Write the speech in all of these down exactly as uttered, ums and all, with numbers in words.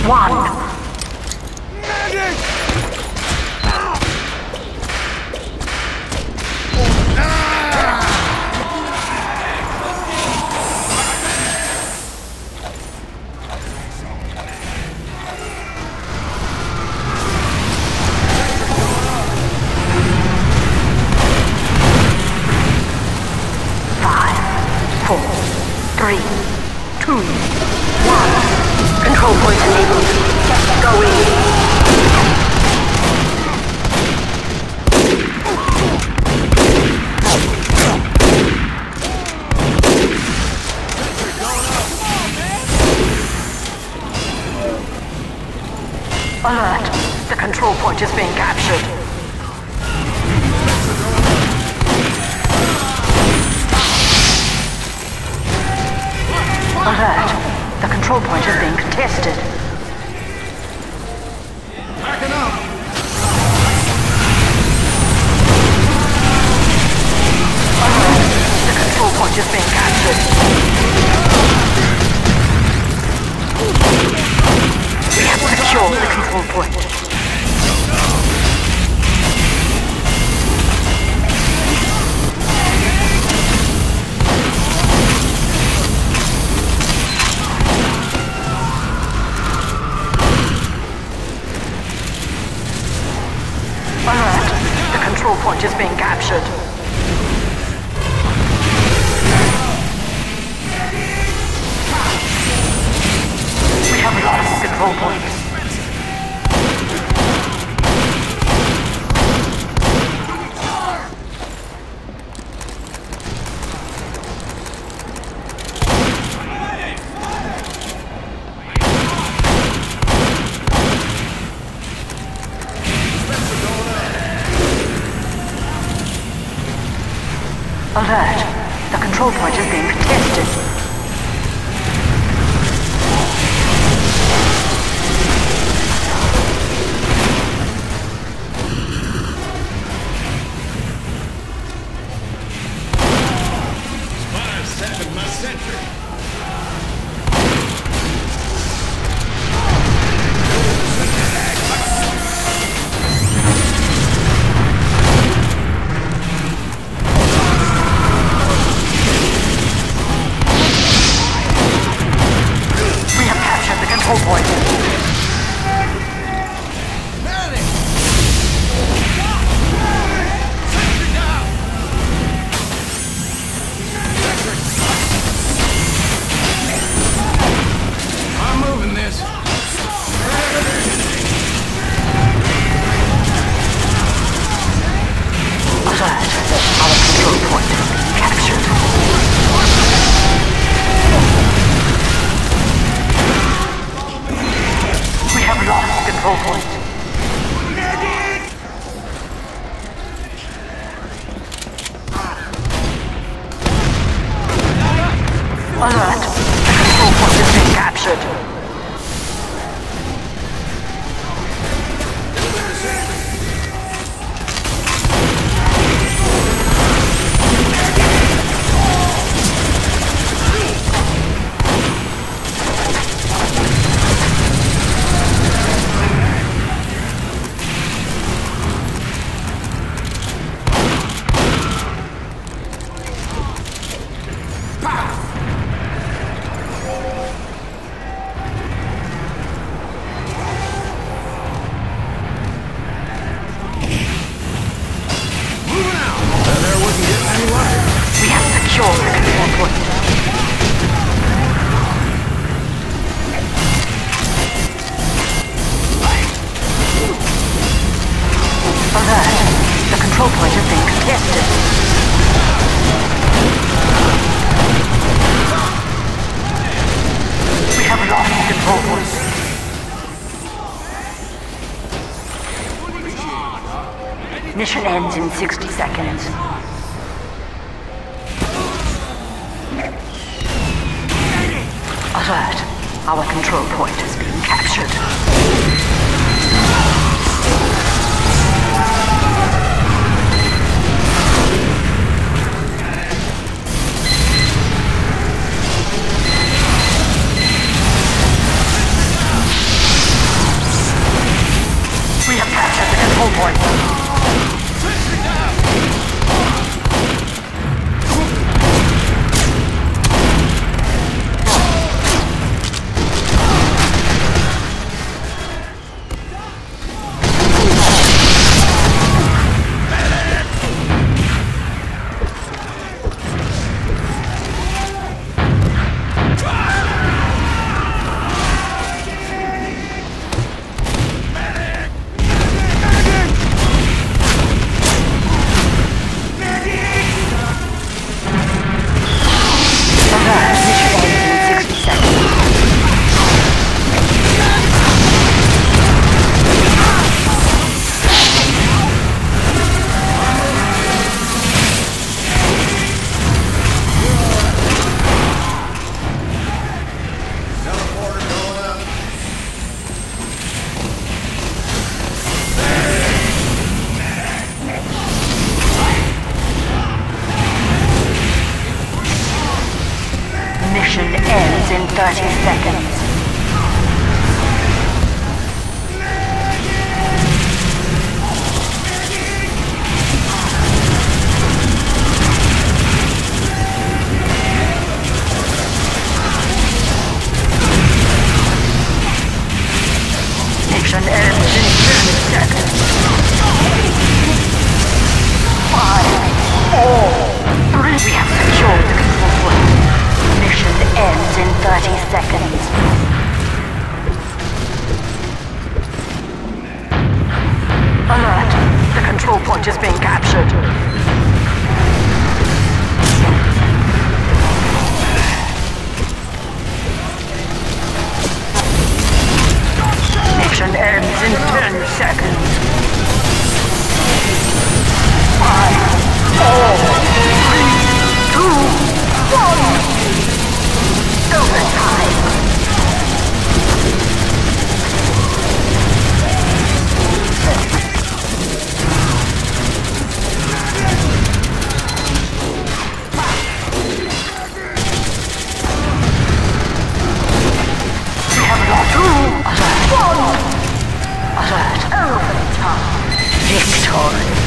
one. Four, three, two, one. Control point enabled. Get going. Alert. The control point is being captured. Alert. The control point is being contested. Backing up. Alert. The control point is being captured. We have secured the control point. Alert. The control point is being captured. We have lost control point. Alert. The control point is being contested. Five, seven, my sentry. Control point. Medic! Sentry down! I'm moving this. Alert. Our control point is being captured. We have lost control point. Alert. The control point is being captured. We have secured the control point. Alert. The control point is being contested. We have lost control point. Mission ends in sixty seconds. Alert. Our control point is being captured. Mission ends in thirty seconds. Mission ends in ten seconds. Five, four, three. We have secured the control point. Mission ends in thirty seconds. Alert! The control point is being captured. Mission ends in ten seconds. Five, four, three, two, one. Overtime. We have lost two. Alert. One. Alert. Overtime. Victory.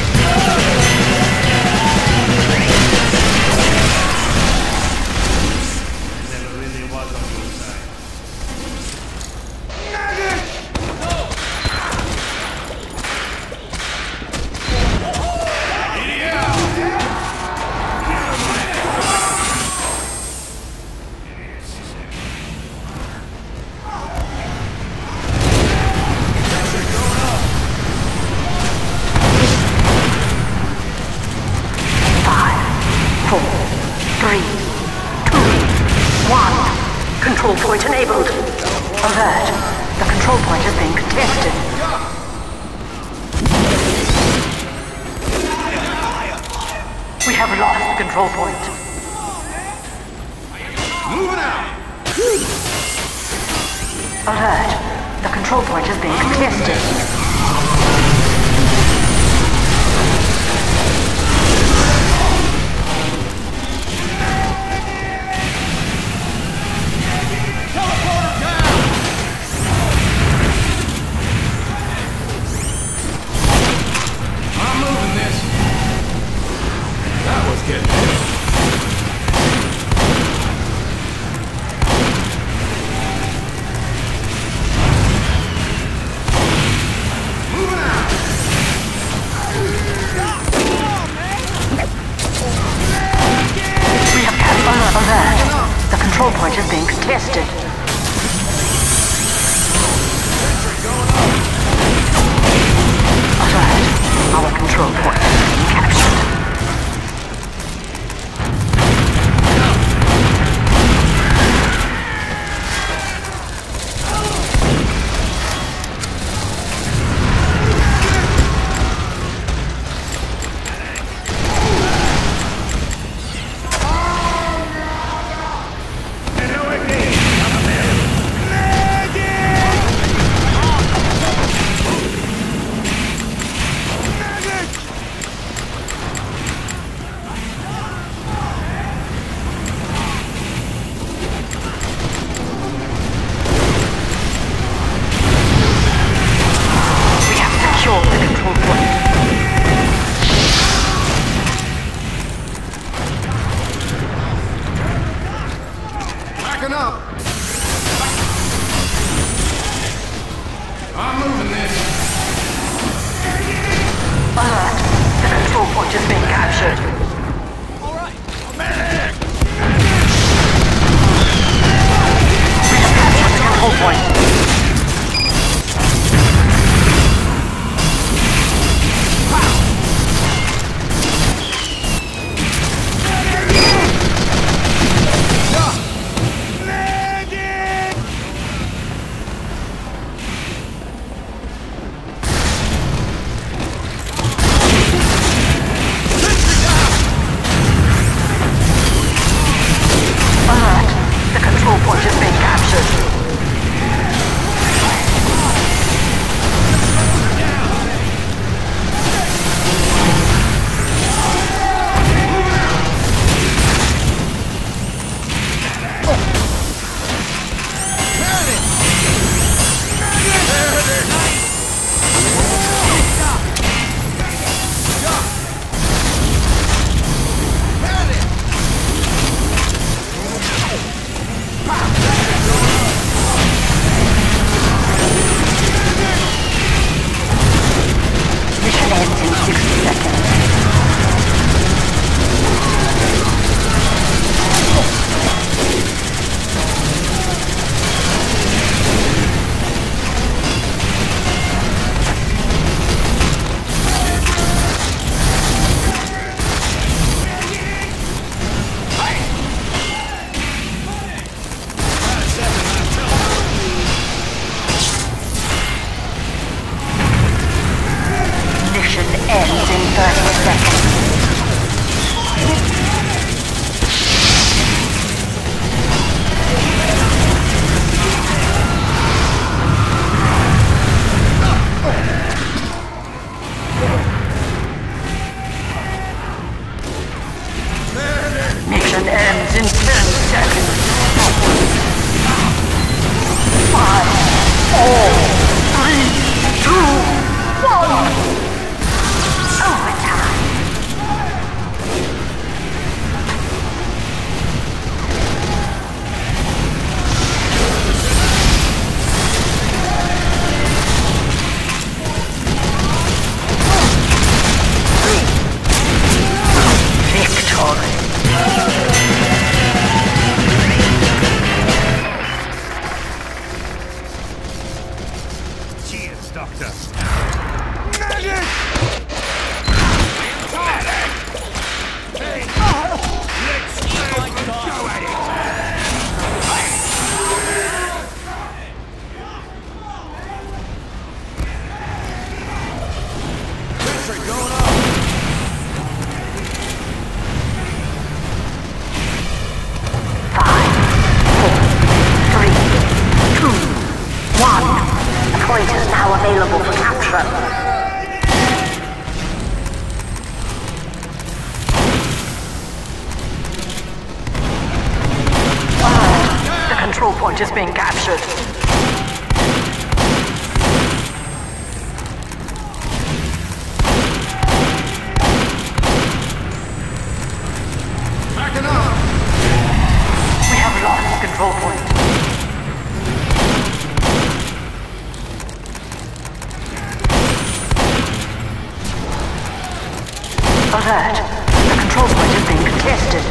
Control point enabled. Alert. The control point is being contested. We have lost the control point. Moving out! Alert. The control point is being contested. Alert! The control point is being contested. Alert! Our control point is being captured. Up. I'm moving this. Alert! The control point is being captured. All right. Medic! We have captured the control point. Oh. point is now available for capture. The control point is being captured. Backing up! We have lost control point. Alert! The control point is being contested.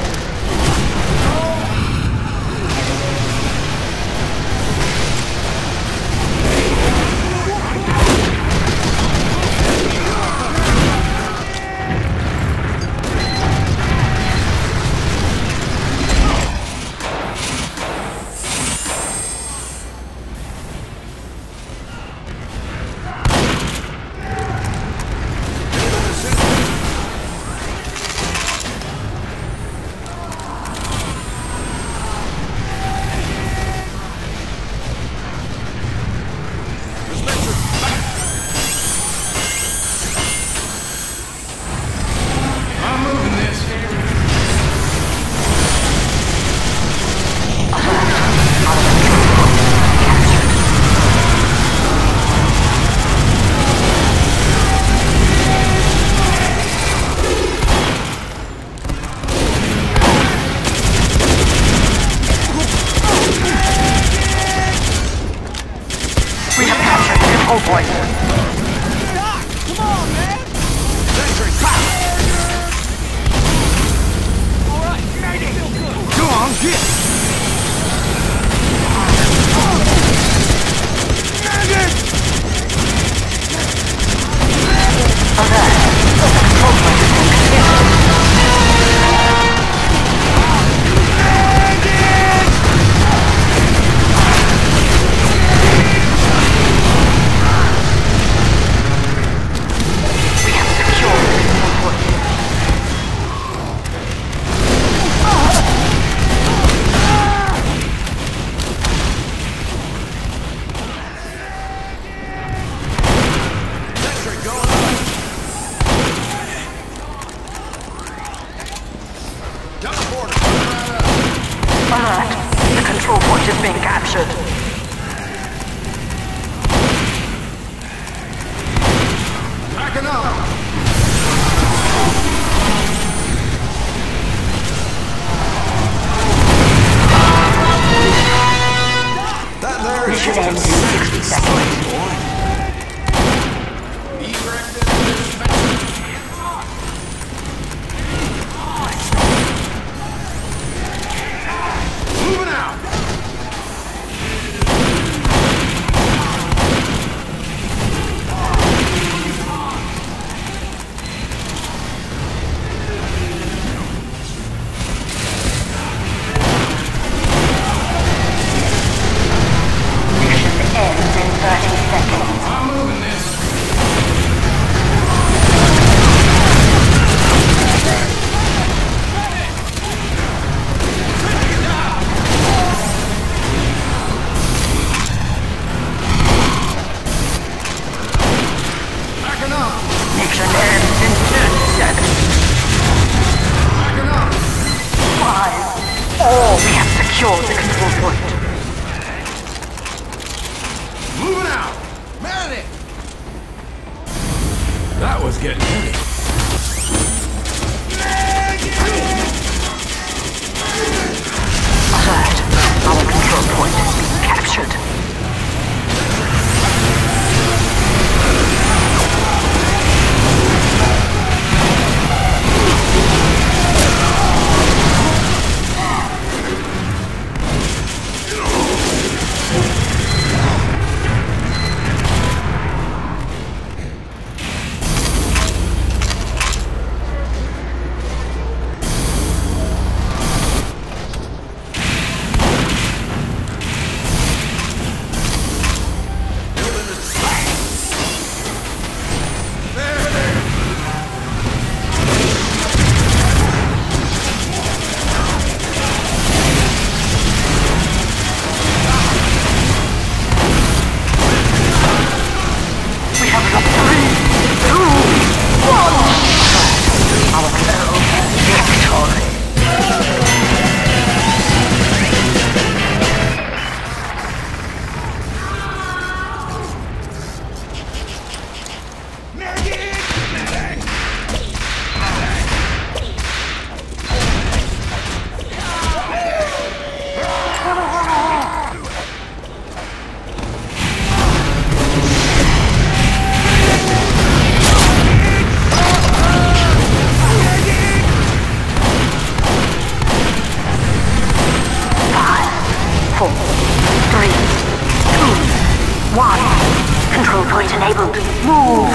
I'm moving this. We have captured the control point. Doc, come on, man! Sentry, pow! All right, feel good. Go on, get! Medic! Alert! The control point is being contested. We have secured the control point. Sentry, going up! Teleport! Alert! The control point is being captured. Backing up! That there is Mission ends in sixty seconds. moving out! Mission ends in thirty seconds. I'm moving this. Backing up! Mission ends in ten seconds. Backing up! Five. Oh, we have secured the control point. Moving out! Medic! That was getting heavy. Alert! Our control point is being captured. Four, three, two, one. Control point enabled. Move.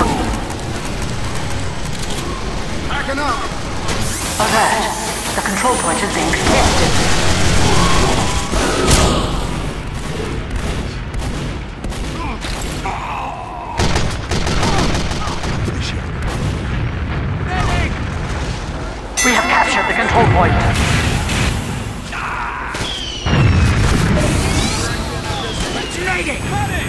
Backing up. Alert. The control point is being contested. We have captured the control point. Ready.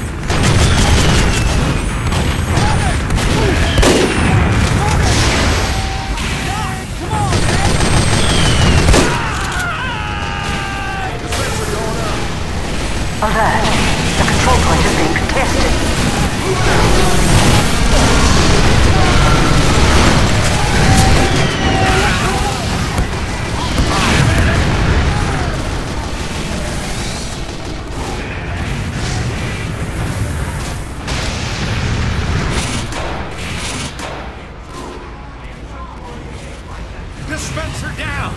Alert. The control point is being contested. Dispenser down!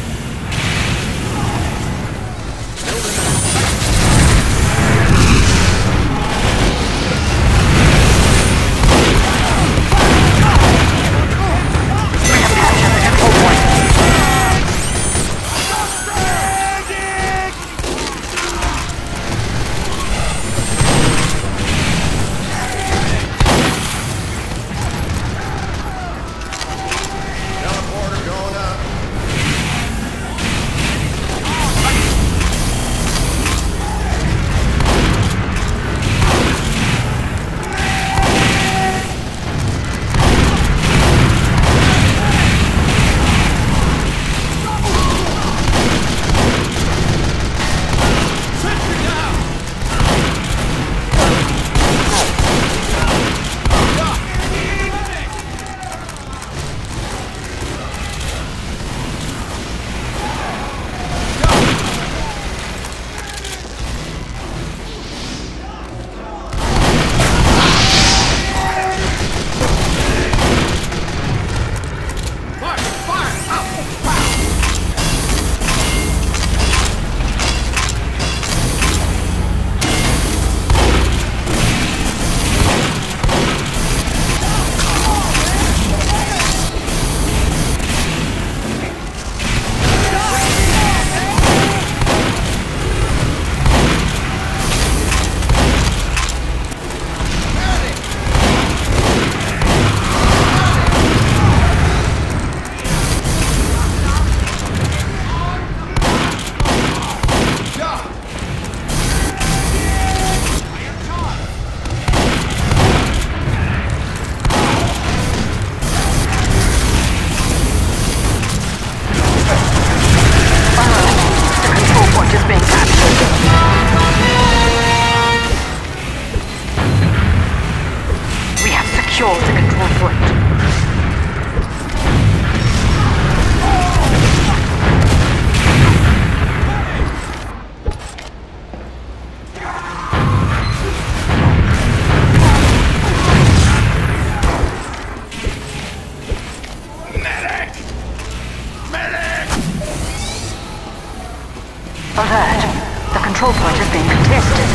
Alert. The control point is being contested.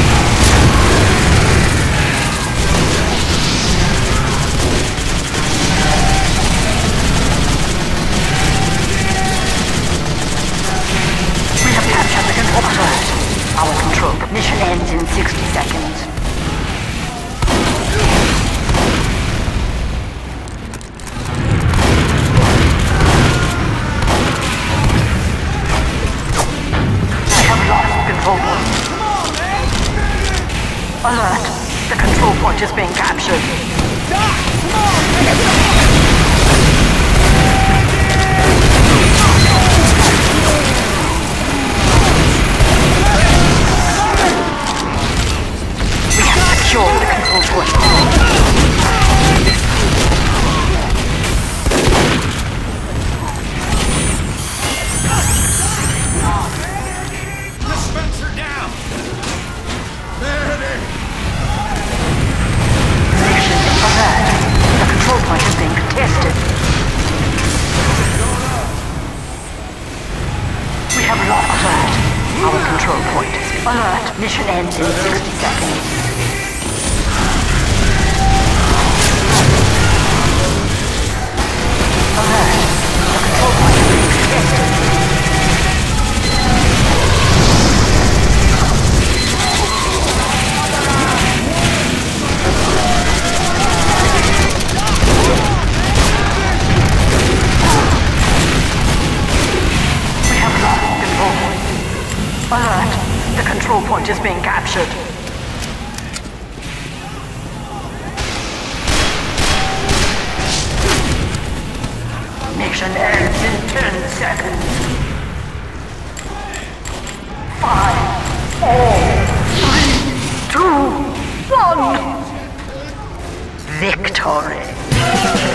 We have captured the control point. Our control mission ends in sixty seconds. Alert! The control point is being captured. We have secured the control point. Dispenser down! There it is! Alert! The control point is being control point. Alert. Mission ends in sixty seconds. Alert. The control point is being contested. Alert! The control point is being captured. Mission ends in ten seconds. Five, four, three, two, one. Victory.